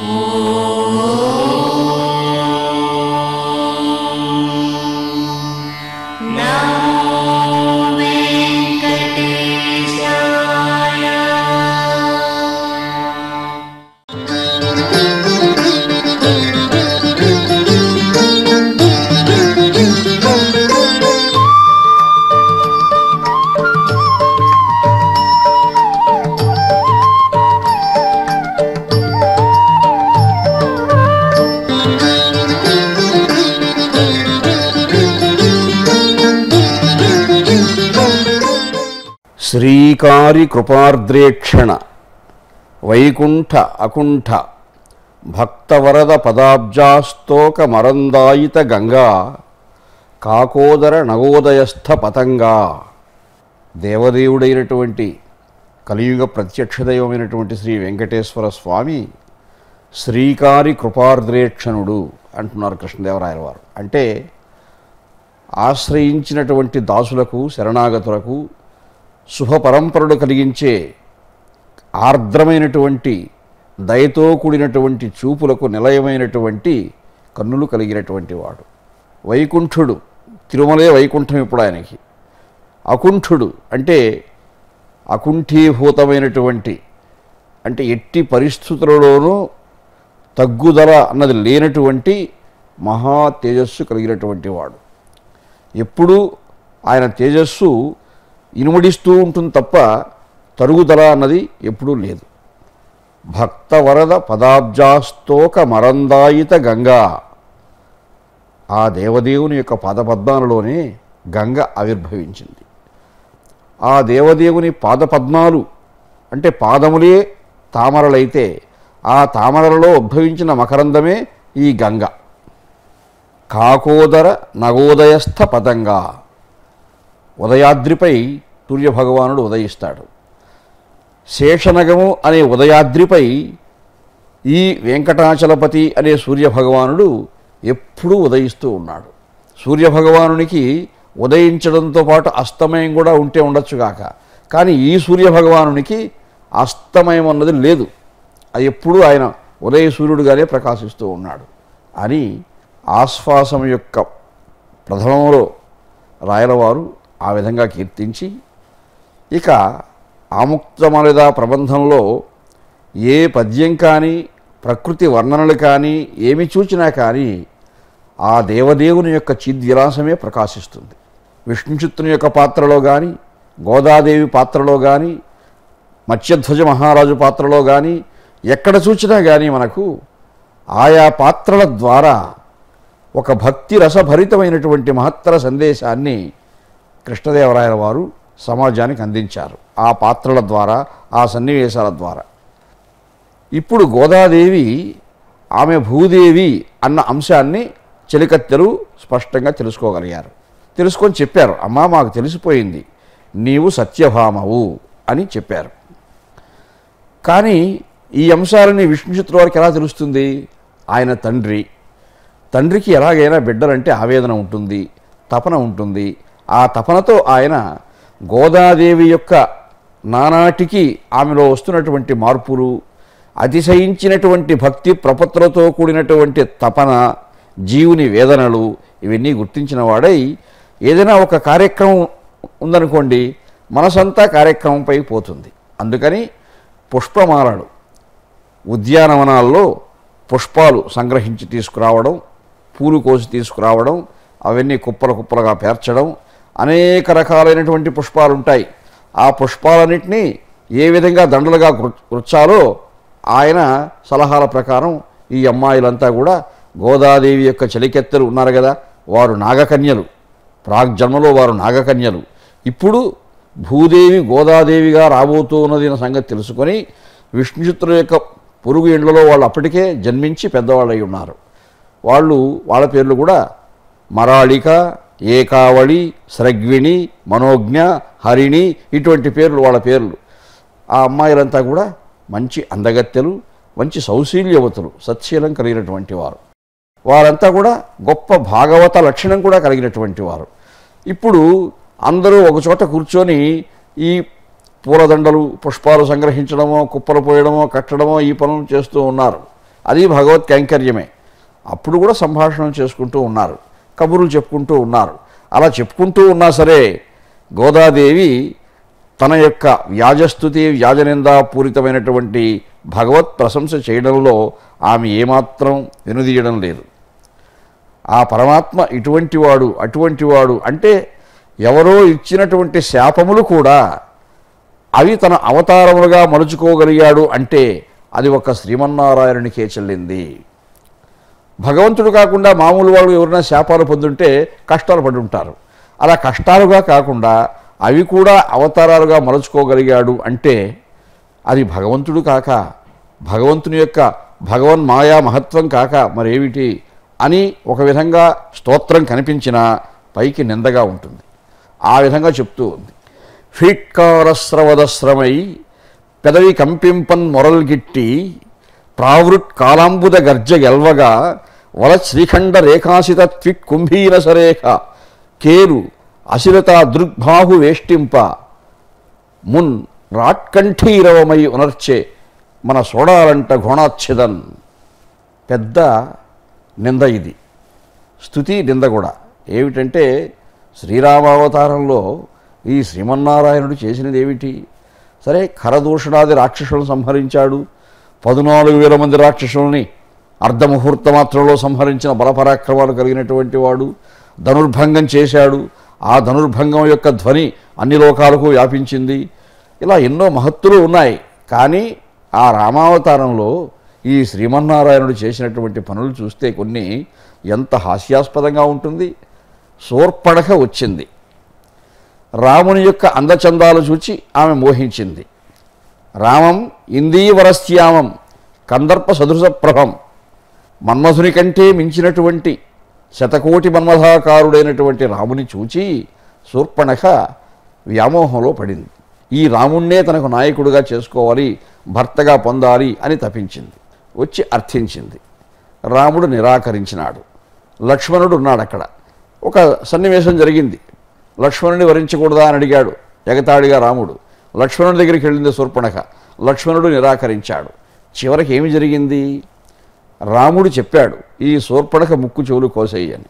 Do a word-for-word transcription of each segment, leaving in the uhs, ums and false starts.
శ్రీకారి కృపార్ద్రేక్షణ వైకుంఠ అకుంఠ భక్తవరద పదాబ్జాస్తోక మరందాయిత గంగా కాకోదర నగోదయస్థ పతంగా. దేవదేవుడైనటువంటి కలియుగ ప్రత్యక్ష దైవమైనటువంటి శ్రీ వెంకటేశ్వర స్వామి శ్రీకారి కృపార్ద్రేక్షణుడు అంటున్నారు కృష్ణదేవరాయల వారు. అంటే ఆశ్రయించినటువంటి దాసులకు శరణాగతులకు శుభపరంపరలు కలిగించే ఆర్ద్రమైనటువంటి దయతో కూడినటువంటి చూపులకు నిలయమైనటువంటి కన్నులు కలిగినటువంటి వాడు. వైకుంఠుడు, తిరుమలే వైకుంఠం ఇప్పుడు ఆయనకి. అకుంఠుడు అంటే అకుంఠీభూతమైనటువంటి, అంటే ఎట్టి పరిస్థితులలోనూ తగ్గుదల అన్నది లేనటువంటి మహా తేజస్సు కలిగినటువంటి వాడు. ఎప్పుడూ ఆయన తేజస్సు ఇనుమడిస్తూ ఉంటుంది తప్ప తరుగుదల అన్నది ఎప్పుడూ లేదు. భక్తవరద పదాబ్జాస్తోక మరందాయిత గంగా. ఆ దేవదేవుని యొక్క పాదపద్మాలలోనే గంగ ఆవిర్భవించింది. ఆ దేవదేవుని పాదపద్మాలు అంటే పాదములే తామరలైతే ఆ తామరలలో ఉద్భవించిన మకరందమే ఈ గంగ. కాకోదర నగోదయస్థ పతంగా. ఉదయాద్రిపై సూర్యభగవానుడు ఉదయిస్తాడు. శేషనగము అనే ఉదయాద్రిపై ఈ వెంకటాచలపతి అనే సూర్యభగవానుడు ఎప్పుడూ ఉదయిస్తూ ఉన్నాడు. సూర్యభగవానునికి ఉదయించడంతో పాటు అస్తమయం కూడా ఉంటే ఉండొచ్చుగాక, కానీ ఈ సూర్యభగవానునికి అస్తమయం అన్నది లేదు. అది ఎప్పుడూ ఆయన ఉదయ సూర్యుడుగానే ప్రకాశిస్తూ ఉన్నాడు అని ఆశ్వాసం యొక్క ప్రథమంలో రాయలవారు ఆ విధంగా కీర్తించి, ఇక ఆముక్తమాల్యద ప్రబంధంలో ఏ పద్యం కానీ ప్రకృతి వర్ణనలు కానీ ఏమి చూచినా కానీ ఆ దేవదేవుని యొక్క చిద్విలాసమే ప్రకాశిస్తుంది. విష్ణుచిత్తుని యొక్క పాత్రలో కానీ, గోదాదేవి పాత్రలో కానీ, మత్స్యధ్వజ మహారాజు పాత్రలో కానీ ఎక్కడ చూచినా కానీ మనకు ఆయా పాత్రల ద్వారా ఒక భక్తి రసభరితమైనటువంటి మహత్తర సందేశాన్ని కృష్ణదేవరాయల వారు సమాజానికి అందించారు ఆ పాత్రల ద్వారా, ఆ సన్నివేశాల ద్వారా. ఇప్పుడు గోదాదేవి ఆమె భూదేవి అన్న అంశాన్ని చెలికత్తెలు స్పష్టంగా తెలుసుకోగలిగారు. తెలుసుకొని చెప్పారు, అమ్మా మాకు తెలిసిపోయింది, నీవు సత్యభామవు అని చెప్పారు. కానీ ఈ అంశాలని విష్ణుచిత్తుల వారికి ఎలా తెలుస్తుంది? ఆయన తండ్రి, తండ్రికి ఎలాగైనా బిడ్డలంటే ఆవేదన ఉంటుంది, తపన ఉంటుంది. ఆ తపనతో ఆయన గోదాదేవి యొక్క నానాటికి ఆమెలో వస్తున్నటువంటి మార్పులు, అతిశయించినటువంటి భక్తి ప్రపత్తులతో కూడినటువంటి తపన, జీవుని వేదనలు ఇవన్నీ గుర్తించిన వాడై ఏదైనా ఒక కార్యక్రమం ఉందనుకోండి, మనసంతా కార్యక్రమంపై పోతుంది. అందుకని పుష్పమాలలు, ఉద్యానవనాల్లో పుష్పాలు సంగ్రహించి తీసుకురావడం, పూలు కోసి తీసుకురావడం, అవన్నీ కుప్పలు కుప్పలుగా పేర్చడం, అనేక రకాలైనటువంటి పుష్పాలు ఉంటాయి. ఆ పుష్పాలన్నింటినీ ఏ విధంగా దండలుగా గుర్చాలో ఆయన సలహాల ప్రకారం ఈ అమ్మాయిలంతా కూడా గోదాదేవి యొక్క చెలికెత్తెలు ఉన్నారు కదా, వారు నాగకన్యలు, ప్రాగ్జన్మలో వారు నాగకన్యలు. ఇప్పుడు భూదేవి గోదాదేవిగా రాబోతూ ఉన్నది అన్న సంగతి తెలుసుకొని విష్ణుచిత్తుల యొక్క పొరుగు ఇండ్లలో వాళ్ళు అప్పటికే జన్మించి పెద్దవాళ్ళు అయి ఉన్నారు. వాళ్ళు వాళ్ళ పేర్లు కూడా మరాళిక, ఏకావళి, స్రగ్విణి, మనోజ్ఞ, హరిణి ఇటువంటి పేర్లు వాళ్ళ పేర్లు. ఆ అమ్మాయిలంతా కూడా మంచి అందగత్తెలు, మంచి సౌశీల్యవతులు, సత్శీలం కలిగినటువంటి వారు. వారంతా కూడా గొప్ప భాగవత లక్షణం కూడా కలిగినటువంటి వారు. ఇప్పుడు అందరూ ఒకచోట కూర్చొని ఈ పూలదండలు, పుష్పాలు సంగ్రహించడమో, కుప్పలు పోయడమో, కట్టడమో ఈ పనులు చేస్తూ ఉన్నారు. అది భగవత్ కైంకర్యమే. అప్పుడు కూడా సంభాషణ చేసుకుంటూ ఉన్నారు, కబుర్లు చెప్పుకుంటూ ఉన్నారు. అలా చెప్పుకుంటూ ఉన్నా సరే గోదాదేవి తన యొక్క వ్యాజస్థుతి వ్యాజనిందాపూరితమైనటువంటి భగవత్ ప్రశంస చేయడంలో ఆమె ఏమాత్రం వెనుదీయడం లేదు. ఆ పరమాత్మ ఇటువంటి వాడు అటువంటి వాడు అంటే ఎవరో ఇచ్చినటువంటి శాపములు కూడా అవి తన అవతారములుగా మలుచుకోగలిగాడు అంటే అది ఒక శ్రీమన్నారాయణునికే చెల్లింది. భగవంతుడు కాకుండా మామూలు వాళ్ళు ఎవరైనా శాపాలు పొందుంటే కష్టాలు పడి ఉంటారు. అలా కష్టాలుగా కాకుండా అవి కూడా అవతారాలుగా మలుచుకోగలిగాడు అంటే అది భగవంతుడు కాక, భగవంతుని యొక్క భగవన్ మాయా మహత్వం కాక మరేమిటి అని ఒక విధంగా స్తోత్రం కనిపించినా పైకి నిందగా ఉంటుంది. ఆ విధంగా చెప్తూ ఉంది. ఫీట్కారస్రవదస్రమై పెదవి కంపింపన్ మొరల్గిట్టి ప్రావృట్ కాలాంబుద గర్జ గెల్వగా వల శ్రీఖండ రేఖాసిత త్విట్ కుంభీర సరేఖ కేరు అశిలత దృగ్బాహు వేష్టింప మున్ రాట్కంఠీరవమై ఉనర్చే మన సోడాలంట ఘోణాచ్ఛిదన్. పెద్ద నింద ఇది, స్తుతి నింద కూడా. ఏమిటంటే శ్రీరామావతారంలో ఈ శ్రీమన్నారాయణుడు చేసినది ఏమిటి? సరే, ఖరదూషణాది రాక్షసులను సంహరించాడు. పద్నాలుగు వేల మంది రాక్షసుల్ని అర్ధముహూర్త మాత్రంలో సంహరించిన బలపరాక్రమాలు కలిగినటువంటి వాడు. ధనుర్భంగం చేశాడు. ఆ ధనుర్భంగం యొక్క ధ్వని అన్ని లోకాలకు వ్యాపించింది. ఇలా ఎన్నో మహత్తులు ఉన్నాయి. కానీ ఆ రామావతారంలో ఈ శ్రీమన్నారాయణుడు చేసినటువంటి పనులు చూస్తే కొన్ని ఎంత హాస్యాస్పదంగా ఉంటుంది. శూర్పణఖ వచ్చింది, రాముని యొక్క అందచందాలు చూచి ఆమె మోహించింది. రామం ఇందీవరస్యామం కందర్ప సదృశప్రభం, మన్మధుని కంటే మించినటువంటి శతకోటి మన్మథాకారుడైనటువంటి రాముని చూచి శూర్పణఖ వ్యామోహంలో పడింది. ఈ రాముణ్ణే తనకు నాయకుడిగా చేసుకోవాలి, భర్తగా పొందాలి అని తపించింది. వచ్చి అర్థించింది. రాముడు నిరాకరించినాడు. లక్ష్మణుడు ఉన్నాడు అక్కడ. ఒక సన్నివేశం జరిగింది. లక్ష్మణుని వరించకూడదా అని అడిగాడు ఎగతాళిగా రాముడు. లక్ష్మణుడి దగ్గరికి వెళ్ళింది శూర్పణఖ. లక్ష్మణుడు నిరాకరించాడు. చివరికి ఏమి జరిగింది? రాముడు చెప్పాడు, ఈ శూర్పణఖ ముక్కు చెవులు కోసేయని.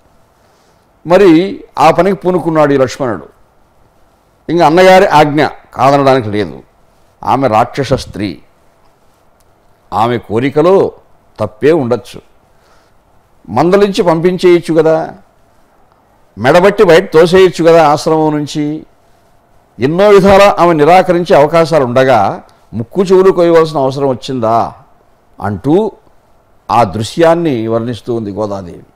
మరి ఆ పనికి పూనుకున్నాడు ఈ లక్ష్మణుడు. ఇంకా అన్నగారి ఆజ్ఞ కాదనడానికి లేదు. ఆమె రాక్షస స్త్రీ, ఆమె కోరికలో తప్పే ఉండొచ్చు. మందలించి పంపించేయచ్చు కదా, మెడబట్టి బయట తోసేయచ్చు కదా ఆశ్రమం నుంచి. ఎన్నో విధాల ఆమె నిరాకరించే అవకాశాలు ఉండగా ముక్కు చెవులు కోయవలసిన అవసరం వచ్చిందా అంటూ ఆ దృశ్యాన్ని వర్ణిస్తూ ఉంది గోదాదేవి.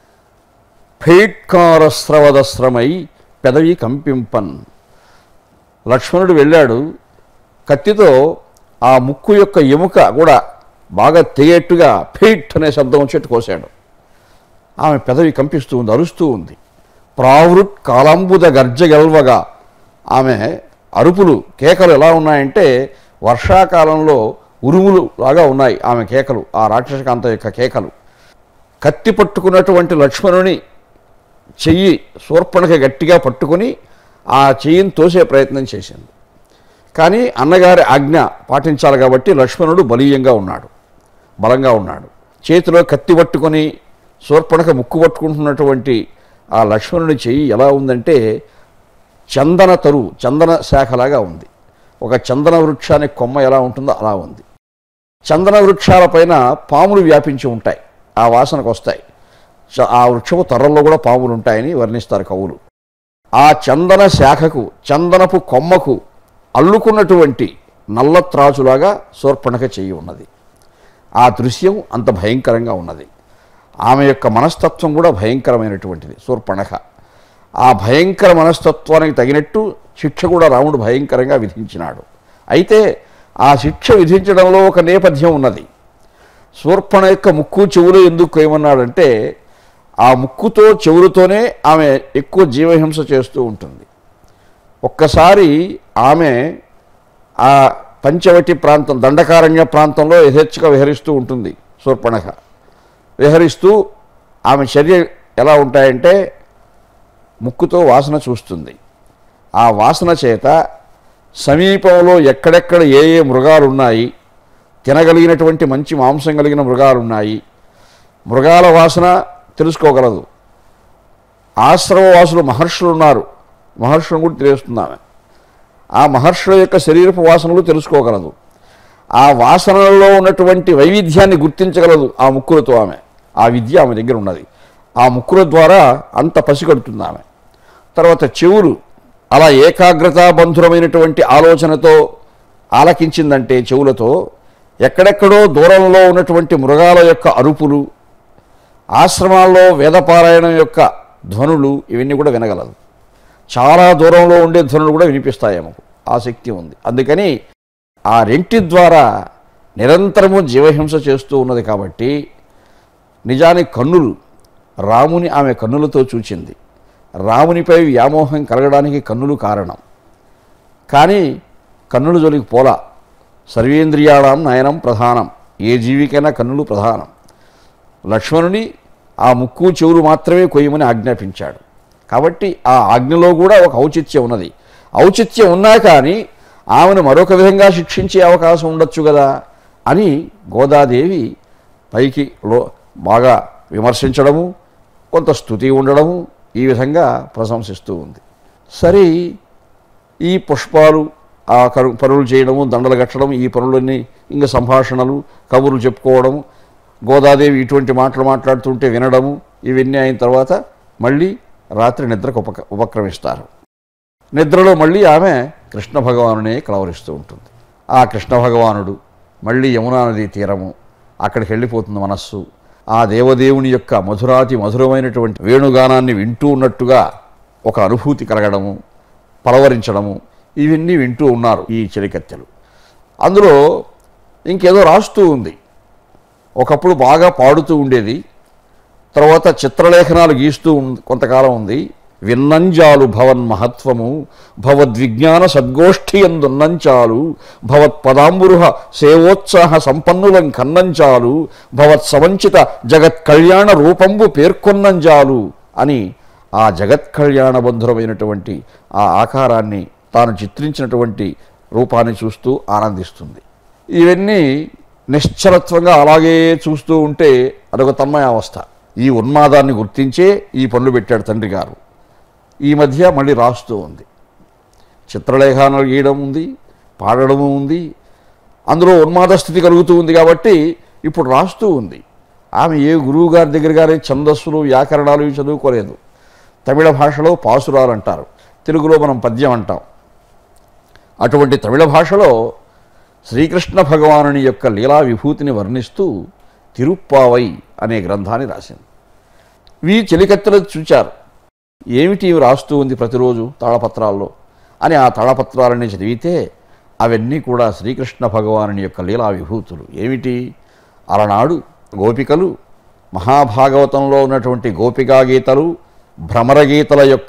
ఫేట్కారస్రవదస్రమై పెదవి కంపింపన్. లక్ష్మణుడు వెళ్ళాడు, కత్తితో ఆ ముక్కు యొక్క ఎముక కూడా బాగా తెగేట్టుగా ఫీట్ అనే శబ్దం వచ్చేట్టు కోశాడు. ఆమె పెదవి కంపిస్తూ ఉంది, అరుస్తూ ఉంది. ప్రావృట్ కాలాంబుద గర్జ గెల్వగా, ఆమె అరుపులు కేకలు ఎలా ఉన్నాయంటే వర్షాకాలంలో ఉరుములు లాగా ఉన్నాయి ఆమె కేకలు, ఆ రాక్షసకాంత యొక్క కేకలు. కత్తి పట్టుకున్నటువంటి లక్ష్మణుని చెయ్యి శూర్పణఖ గట్టిగా పట్టుకొని ఆ చెయ్యిని తోసే ప్రయత్నం చేసింది. కానీ అన్నగారి ఆజ్ఞ పాటించాలి కాబట్టి లక్ష్మణుడు బలీయంగా ఉన్నాడు, బలంగా ఉన్నాడు. చేతిలో కత్తి పట్టుకొని శూర్పణఖ ముక్కు పట్టుకుంటున్నటువంటి ఆ లక్ష్మణుని చెయ్యి ఎలా ఉందంటే చందన తరు, చందన శాఖలాగా ఉంది. ఒక చందన వృక్షానికి కొమ్మ ఎలా ఉంటుందో అలా ఉంది. చందన వృక్షాలపైన పాములు వ్యాపించి ఉంటాయి, ఆ వాసనకు వస్తాయి. ఆ వృక్షపు తొర్రల్లో కూడా పాములు ఉంటాయని వర్ణిస్తారు కవులు. ఆ చందన శాఖకు, చందనపు కొమ్మకు అల్లుకున్నటువంటి నల్లత్రాచులాగా శూర్పణఖ చెయ్యి ఉన్నది. ఆ దృశ్యం అంత భయంకరంగా ఉన్నది. ఆమె యొక్క మనస్తత్వం కూడా భయంకరమైనటువంటిది శూర్పణఖ. ఆ భయంకర మనస్తత్వానికి తగినట్టు శిక్ష కూడా రాముడు భయంకరంగా విధించినాడు. అయితే ఆ శిక్ష విధించడంలో ఒక నేపథ్యం ఉన్నది. శూర్పణ యొక్క ముక్కు చెవులు ఎందుకు ఏమన్నాడంటే ఆ ముక్కుతో చెవులతోనే ఆమె ఎక్కువ జీవహింస చేస్తూ ఉంటుంది. ఒక్కసారి ఆమె ఆ పంచవటి ప్రాంతం, దండకారణ్య ప్రాంతంలో యథేచ్ఛగా విహరిస్తూ ఉంటుంది శూర్పణఖ. విహరిస్తూ ఆమె చర్య ఎలా ఉంటాయంటే ముక్కుతో వాసన చూస్తుంది. ఆ వాసన చేత సమీపంలో ఎక్కడెక్కడ ఏ ఏ మృగాలు ఉన్నాయి, తినగలిగినటువంటి మంచి మాంసం కలిగిన మృగాలు ఉన్నాయి. మృగాల వాసన తెలుసుకోగలదు. ఆశ్రమవాసులు మహర్షులు ఉన్నారు, మహర్షులను కూడా తెలియస్తున్నామే. ఆ మహర్షుల యొక్క శరీరపు వాసనలు తెలుసుకోగలదు. ఆ వాసనలలో ఉన్నటువంటి వైవిధ్యాన్ని గుర్తించగలదు ఆ ముక్కులతో ఆమె. ఆ విద్య ఆమె దగ్గర ఉన్నది. ఆ ముక్కుల ద్వారా అంత పసిగడుతుంది ఆమె. తర్వాత చెవులు అలా ఏకాగ్రతాబంధురమైనటువంటి ఆలోచనతో ఆలకించిందంటే చెవులతో ఎక్కడెక్కడో దూరంలో ఉన్నటువంటి మృగాల యొక్క అరుపులు, ఆశ్రమాల్లో వేదపారాయణం యొక్క ధ్వనులు ఇవన్నీ కూడా వినగలదు. చాలా దూరంలో ఉండే ధ్వనులు కూడా వినిపిస్తాయి ఆమెకు. ఆ శక్తి ఉంది. అందుకని ఆ రెంటి ద్వారా నిరంతరము జీవహింస చేస్తూ ఉన్నది. కాబట్టి నిజానికి కన్నులు, రాముని ఆమె కన్నులతో చూచింది. రామునిపై వ్యామోహం కలగడానికి కన్నులు కారణం. కానీ కన్నుల జోలికి పోలా. సర్వేంద్రియాణం నయనం ప్రధానం. ఏ జీవికైనా కన్నులు ప్రధానం. లక్ష్మణుని ఆ ముక్కు చెవులు మాత్రమే కొయ్యమని ఆజ్ఞాపించాడు. కాబట్టి ఆ ఆజ్ఞలో కూడా ఒక ఔచిత్యం ఉన్నది. ఔచిత్యం ఉన్నా కానీ ఆమెను మరొక విధంగా శిక్షించే అవకాశం ఉండొచ్చు కదా అని గోదాదేవి పైకి లో బాగా విమర్శించడము, కొంత స్తుతి ఉండడము, ఈ విధంగా ప్రశంసిస్తూ ఉంది. సరే, ఈ పుష్పాలు ఆ కరు పనులు చేయడము, దండలు కట్టడం, ఈ పనులన్నీ ఇంకా సంభాషణలు, కబుర్లు చెప్పుకోవడము, గోదాదేవి ఇటువంటి మాటలు మాట్లాడుతుంటే వినడము, ఇవన్నీ అయిన తర్వాత మళ్ళీ రాత్రి నిద్రకు ఉపక ఉపక్రమిస్తారు. నిద్రలో మళ్ళీ ఆమె కృష్ణ భగవానునే కలవరిస్తూ ఉంటుంది. ఆ కృష్ణ భగవానుడు మళ్ళీ యమునా నది తీరము, అక్కడికి వెళ్ళిపోతుంది మనస్సు. ఆ దేవదేవుని యొక్క మధురాతి మధురమైనటువంటి వేణుగానాన్ని వింటూ ఉన్నట్టుగా ఒక అనుభూతి కలగడము, పలవరించడము, ఇవన్నీ వింటూ ఉన్నారు ఈ చెలికత్తెలు. అందులో ఇంకేదో రాస్తూ ఉంది. ఒకప్పుడు బాగా పాడుతూ ఉండేది, తర్వాత చిత్రలేఖనాలు గీస్తూ కొంతకాలం ఉంది. విన్నంజాలు భవన్ మహత్వము, భవద్విజ్ఞాన సద్గోష్ఠి ఎందున్నంచాలు, భవత్ పదాంబురుహ సేవోత్సాహ సంపన్నులం కన్నంచాలు, భవత్ సమంచిత జగత్ కళ్యాణ రూపంబు పేర్కొన్నంజాలు అని ఆ జగత్ కళ్యాణ బంధురమైనటువంటి ఆ ఆకారాన్ని, తాను చిత్రించినటువంటి రూపాన్ని చూస్తూ ఆనందిస్తుంది. ఇవన్నీ నిశ్చలత్వంగా అలాగే చూస్తూ ఉంటే అదొక తన్మయావస్థ. ఈ ఉన్మాదాన్ని గుర్తించే ఈ పనులు పెట్టాడు తండ్రి గారు. ఈ మధ్య మళ్ళీ రాస్తూ ఉంది. చిత్రలేఖనాలు గీయడం ఉంది, పాడడము ఉంది. అందులో ఉన్మాద స్థితి కలుగుతూ ఉంది కాబట్టి ఇప్పుడు రాస్తూ ఉంది. ఆమె ఏ గురువు గారి దగ్గర గారే ఛందస్సులు, వ్యాకరణాలు ఇవి చదువుకోలేదు. తమిళ భాషలో పాసురాలు అంటారు, తెలుగులో మనం పద్యం అంటాం. అటువంటి తమిళ భాషలో శ్రీకృష్ణ భగవానుని యొక్క లీలా విభూతిని వర్ణిస్తూ తిరుప్పావై అనే గ్రంథాన్ని రాసింది. వీ చెలికత్తెలు చూచారు, ఏమిటి ఇవి రాస్తూ ఉంది ప్రతిరోజు తాళపత్రాల్లో అని. ఆ తాళపత్రాలని చదివితే అవన్నీ కూడా శ్రీకృష్ణ భగవానుని యొక్క లీలా విభూతులు. ఏమిటి? అలనాడు గోపికలు మహాభాగవతంలో ఉన్నటువంటి గోపికా గీతలు, భ్రమర గీతల యొక్క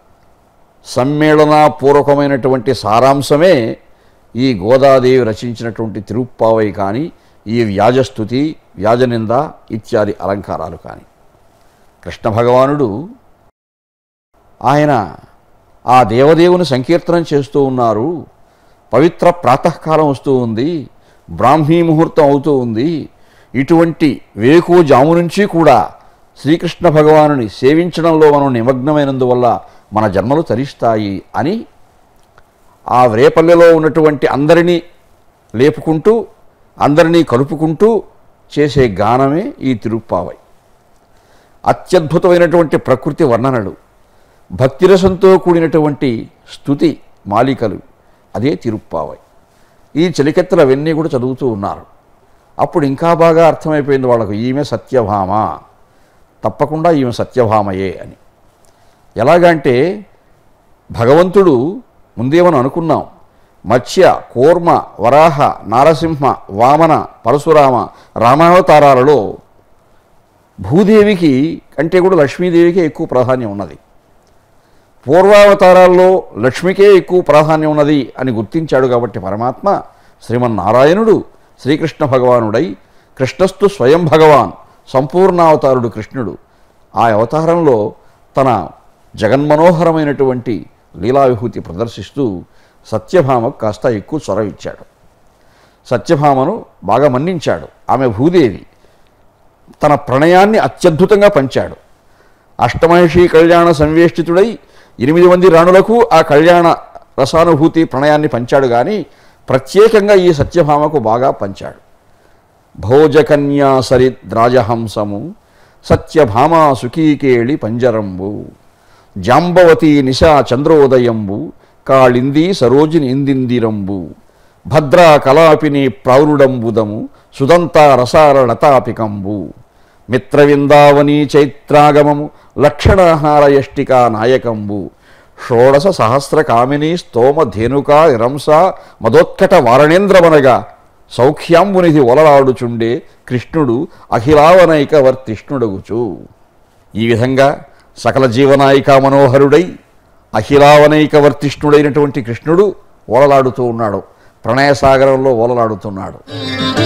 సమ్మేళనాపూర్వకమైనటువంటి సారాంశమే ఈ గోదాదేవి రచించినటువంటి తిరుప్పావై కానీ, ఈ వ్యాజస్థుతి, వ్యాజనింద ఇత్యాది అలంకారాలు కానీ. కృష్ణ భగవానుడు ఆయన ఆ దేవదేవుని సంకీర్తనం చేస్తూ ఉన్నారు. పవిత్ర ప్రాతకాలం వస్తూ ఉంది, బ్రాహ్మీ ముహూర్తం అవుతూ ఉంది. ఇటువంటి వేకు జాము నుంచి కూడా శ్రీకృష్ణ భగవానుని సేవించడంలో మనం నిమగ్నమైనందువల్ల మన జన్మలు తరిస్తాయి అని ఆ రేపల్లెలో ఉన్నటువంటి అందరినీ లేపుకుంటూ, అందరినీ కలుపుకుంటూ చేసే గానమే ఈ తిరుప్పావై. అత్యద్భుతమైనటువంటి ప్రకృతి వర్ణనలు, భక్తిరసంతో కూడినటువంటి స్తుతి మాలికలు, అదే తిరుప్పావై. ఈ చెలికెత్తలు అవన్నీ కూడా చదువుతూ ఉన్నారు. అప్పుడు ఇంకా బాగా అర్థమైపోయింది వాళ్ళకు, ఈమె సత్యభామ, తప్పకుండా ఈమె సత్యభామయే అని. ఎలాగంటే భగవంతుడు ముందే మనం అనుకున్నాం, మత్స్య, కూర్మ, వరాహ, నారసింహ, వామన, పరశురామ రామావతారాలలో భూదేవికి కంటే కూడా లక్ష్మీదేవికే ఎక్కువ ప్రాధాన్యం ఉన్నది. పూర్వావతారాల్లో లక్ష్మికే ఎక్కువ ప్రాధాన్యం ఉన్నది అని గుర్తించాడు. కాబట్టి పరమాత్మ శ్రీమన్నారాయణుడు శ్రీకృష్ణ భగవానుడై, కృష్ణస్తు స్వయం భగవాన్, సంపూర్ణావతారుడు కృష్ణుడు. ఆ అవతారంలో తన జగన్మనోహరమైనటువంటి లీలా విభూతి ప్రదర్శిస్తూ సత్యభామకు కాస్త ఎక్కువ చొరవ ఇచ్చాడు. సత్యభామను బాగా మన్నించాడు. ఆమె భూదేవి. తన ప్రణయాన్ని అత్యద్భుతంగా పంచాడు. అష్టమహిషి కళ్యాణ సంవేష్టితుడై ఎనిమిది మంది రాణులకు ఆ కళ్యాణ రసానుభూతి ప్రణయాన్ని పంచాడు. కానీ ప్రత్యేకంగా ఈ సత్యభామకు బాగా పంచాడు. భోజకన్యా సరిద్రాజహంసము సత్యభామా సుఖీకేళి పంజరంబు జాంబవతి నిశా చంద్రోదయంబు కాళింది సరోజిని ఇందిందిరంబు భద్రా కలాపిని ప్రౌరుడంబుదము సుదంతా రసార లతాపికంబు మిత్రవిందావని చైత్రాగమము లక్షణహారయష్టికా నాయకంబు షోడశ సహస్ర కామిని స్తోమ ధేనుకా నిరంస మదోత్కట వారణేంద్రమనగా సౌఖ్యాంబునిధి ఒలలాడుచుండే కృష్ణుడు అఖిలావనైక వర్తిష్ణుడగుచు. ఈ విధంగా సకల జీవనాయిక మనోహరుడై అఖిలావనైక వర్తిష్ణుడైనటువంటి కృష్ణుడు ఓలలాడుతూ ఉన్నాడు, ప్రణయసాగరంలో ఓలలాడుతున్నాడు.